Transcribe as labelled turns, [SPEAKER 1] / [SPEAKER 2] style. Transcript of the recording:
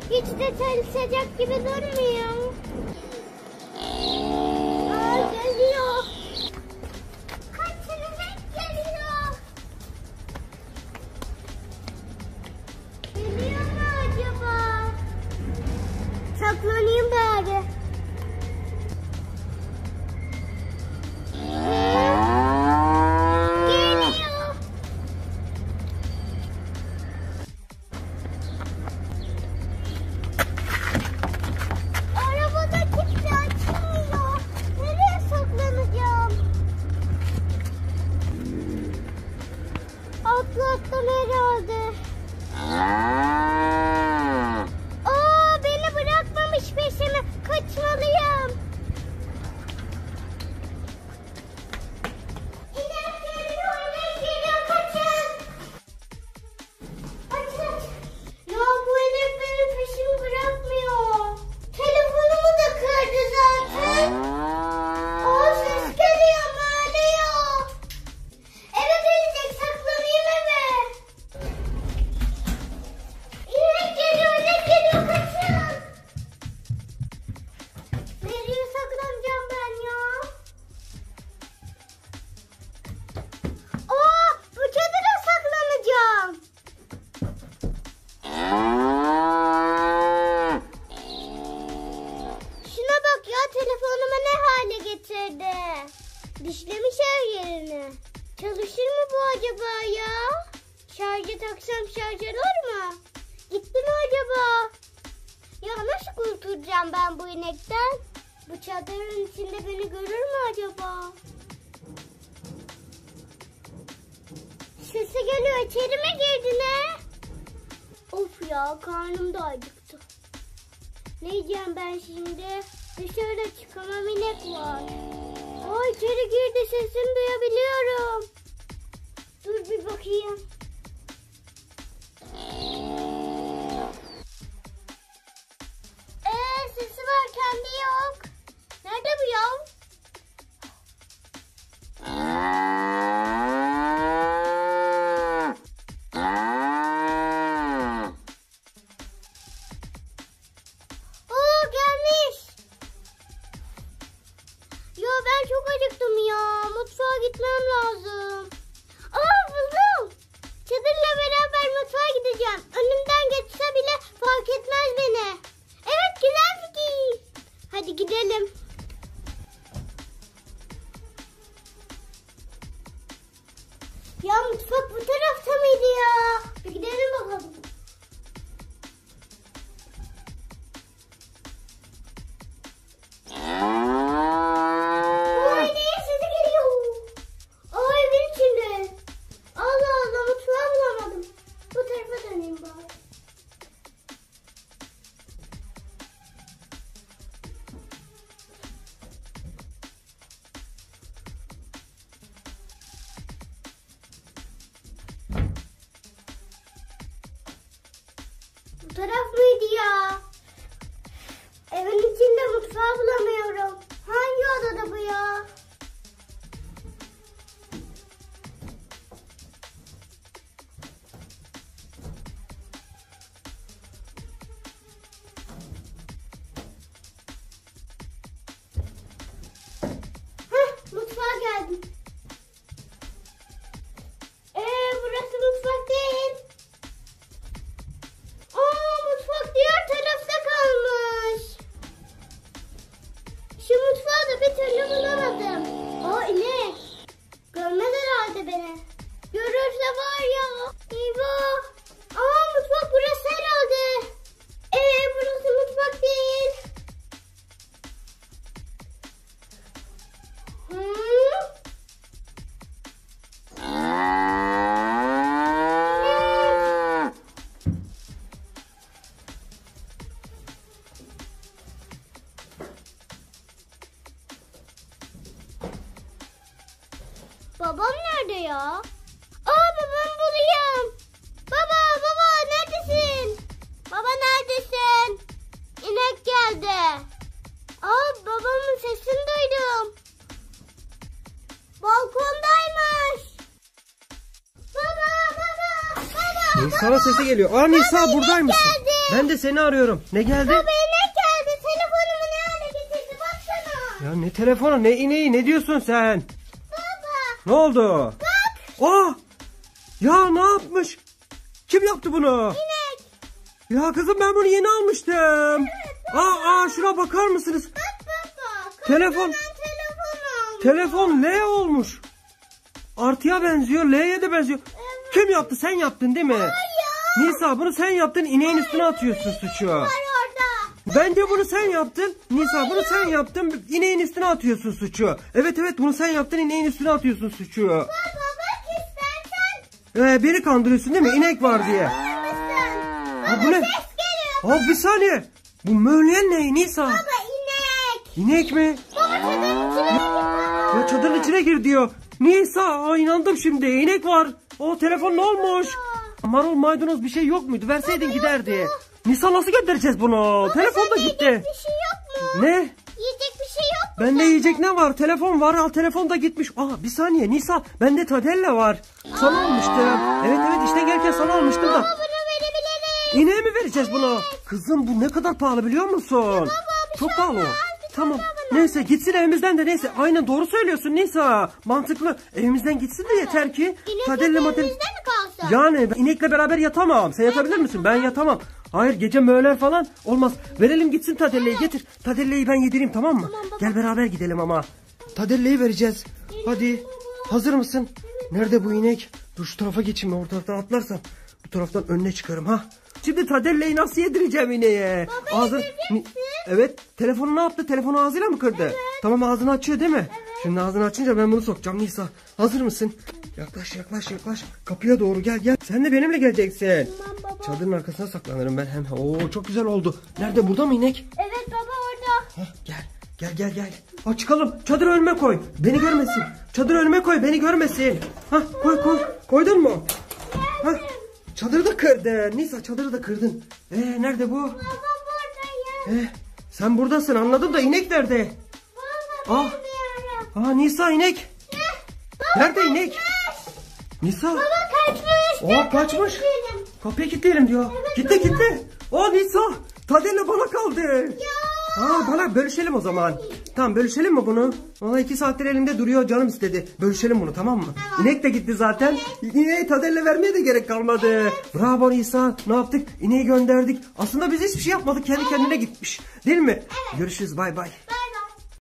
[SPEAKER 1] Hiç de çalışacak gibi durmuyor. Aa, geliyor. Kaçın, geliyor. Geliyor mu acaba? Saklanayım bari. Geliyor. Arabada kimse açmıyor. Nereye saklanacağım? Atlattım herhalde. Beni bırakmamış peşime. Kaçmalıyım. İnek geliyor, kaçın. Aç. Ya bu inek benim peşimi bırakmıyor. Telefonumu da kırdı zaten. Ses geliyor, bağırıyor. Eve gelecek, saklanayım eve. İnek geliyor, kaçın. Nereye saklanacağım ben ya? Bu çadıra saklanacağım. Şuna bak ya, telefonumu ne hale getirdi. Dişlemiş her yerini. Çalışır mı bu acaba ya? Şarja taksam şarj olur mu? Gitti mi acaba? Ya nasıl kurtulacağım ben bu inekten? Bu çadırın içinde beni görür mü acaba? Sesi geliyor, içeri mi girdi ne? Of ya, karnım da acıktı. Ne yiyeceğim ben şimdi? Dışarıda çıkamam, inek var. İçeri girdi, sesini duyabiliyorum. Dur bir bakayım. Sesi var, kendi yok. Nerede bu ya? Gelmiş. Ya ben çok acıktım ya. Mutfağa gitmem lazım. Buldum. Çadırla beraber mutfağa gideceğim. Önümden geçse bile fark etmez beni. Evet, güzel fikir. Hadi gidelim. Ya mutfak bu tarafta mıydı ya? Bir gidelim bakalım. Evin içinde. Allah Allah, mutfağı bulamadım. Bu tarafa döneyim bari. Bu taraf mıydı ya? Evin içinde mutfağı bulamıyorum. Hangi odada bu ya? Mutfağa geldim. Burası mutfak değil. Mutfak diğer tarafta kalmış. Şu mutfağı da bir türlü bulamadım. İnek. Görmez herhalde beni. Görürse var ya. Eyvah. Mutfak burası herhalde. Burası mutfak değil. Babam nerede ya? Babamı bulayım. Baba neredesin? Baba neredesin? İnek geldi. Babamın sesini duydum. Balkondaymış. Baba.
[SPEAKER 2] Nisa'nın sesi geliyor. Nisa buradaymışsın.
[SPEAKER 1] Geldi.
[SPEAKER 2] Ben de seni arıyorum. Ne geldi?
[SPEAKER 1] Baba inek geldi. Telefonumu ne hale getirdi baksana.
[SPEAKER 2] Ya ne telefonu ne ineği ne diyorsun sen?
[SPEAKER 1] Baba.
[SPEAKER 2] Ne oldu?
[SPEAKER 1] Bak.
[SPEAKER 2] Aa! Ya ne yapmış? Kim yaptı bunu?
[SPEAKER 1] İnek.
[SPEAKER 2] Ya kızım ben bunu yeni almıştım. Aa şuna bakar mısınız?
[SPEAKER 1] Bak baba.
[SPEAKER 2] Telefon. Telefon L olmuş. Artıya benziyor, L'ye de benziyor.
[SPEAKER 1] Evet.
[SPEAKER 2] Kim yaptı? Sen yaptın değil mi?
[SPEAKER 1] Hayır.
[SPEAKER 2] Nisa bunu sen yaptın. İneğin üstüne atıyorsun suçu.
[SPEAKER 1] Var orada.
[SPEAKER 2] Bence bunu sen yaptın. Nisa bunu sen yaptın. İneğin üstüne atıyorsun suçu. Evet bunu sen yaptın. İneğin üstüne atıyorsun suçu.
[SPEAKER 1] Baba bak istersen.
[SPEAKER 2] Beni kandırıyorsun değil mi? İnek var diye.
[SPEAKER 1] Baba
[SPEAKER 2] Bu ne?
[SPEAKER 1] ses geliyor.
[SPEAKER 2] Bir saniye. Bu mövleyen ne Nisa?
[SPEAKER 1] Baba inek.
[SPEAKER 2] İnek mi?
[SPEAKER 1] Baba çadırın içine gir baba.
[SPEAKER 2] Ya çadırın içine gir diyor. Nisa inandım şimdi. İnek var. O telefon ne olmuş? Marul maydanoz bir şey yok muydu? Verseydin giderdi. Nisa nasıl göndereceğiz bunu? Telefon da gitti.
[SPEAKER 1] Yiyecek bir şey yok mu?
[SPEAKER 2] Ne?
[SPEAKER 1] Yiyecek bir şey yok mu?
[SPEAKER 2] Bende yiyecek ne var? Telefon var. Al telefon da gitmiş. Bir saniye Nisa. Bende Tadella var. Sana almıştım. Evet işten gelirken sana almıştım da.
[SPEAKER 1] Baba bunu verebiliriz.
[SPEAKER 2] İneğe mi vereceğiz bunu? Kızım bu ne kadar pahalı biliyor musun? Çok pahalı o. Tamam. Neyse gitsin evimizden de neyse. Aynen doğru söylüyorsun Nisa. Mantıklı. Evimizden gitsin de yeter ki.
[SPEAKER 1] İnekle elimizde mi kalsın?
[SPEAKER 2] Yani inekle beraber yatamam. Sen yatabilir misin? Ben yatamam. Hayır gece möğlen falan olmaz. Verelim gitsin Tadella'yı getir. Tadella'yı ben yedireyim tamam mı?
[SPEAKER 1] Tamam baba.
[SPEAKER 2] Gel beraber gidelim ama. Tadella'yı vereceğiz. Hadi. Hazır mısın? Nerede bu inek? Dur şu tarafa geçeyim ben o taraftan atlarsam. Bu taraftan önüne çıkarım ha. Şimdi Tadella'yı nasıl yedireceğim ineğe?
[SPEAKER 1] Baba yedireceksin.
[SPEAKER 2] Evet. Telefonu ne yaptı? Telefonu ağzıyla mı kırdı? Evet. Tamam ağzını açıyor değil mi? Evet. Şimdi ağzını açınca ben bunu sokacağım Nisa. Hazır mısın? Yaklaş. Kapıya doğru gel. Sen de benimle geleceksin.
[SPEAKER 1] Tamam baba.
[SPEAKER 2] Çadırın arkasına saklanırım ben hem. Oo çok güzel oldu. Nerede burada mı inek?
[SPEAKER 1] Evet baba orada.
[SPEAKER 2] Gel. Çıkalım. Çadırı önüme koy. Beni görmesin. Çadırı önüme koy. Beni görmesin. Koy. Koydun mu? Çadırı da kırdın. Nisa çadırı da kırdın. Nerede bu?
[SPEAKER 1] Baba buradayım.
[SPEAKER 2] Sen buradasın anladım da inek nerede?
[SPEAKER 1] Baba bilmiyorum.
[SPEAKER 2] Nisa inek. Nerede inek? Nisa.
[SPEAKER 1] Baba kaçmış.
[SPEAKER 2] Kaçmış. Kapıyı kilitleyelim diyor. Gitti. Nisa. Tadella bana kaldı. Bana bölüşelim o zaman. Tamam bölüşelim mi bunu? Valla 2 saattir elimde duruyor canım istedi. Bölüşelim bunu tamam mı? İnek de gitti zaten. İneği Tadella vermeye de gerek kalmadı. Bravo Nisa. Ne yaptık? İneği gönderdik. Aslında biz hiçbir şey yapmadık. Kendi kendine gitmiş. Değil mi? Görüşürüz bay bay.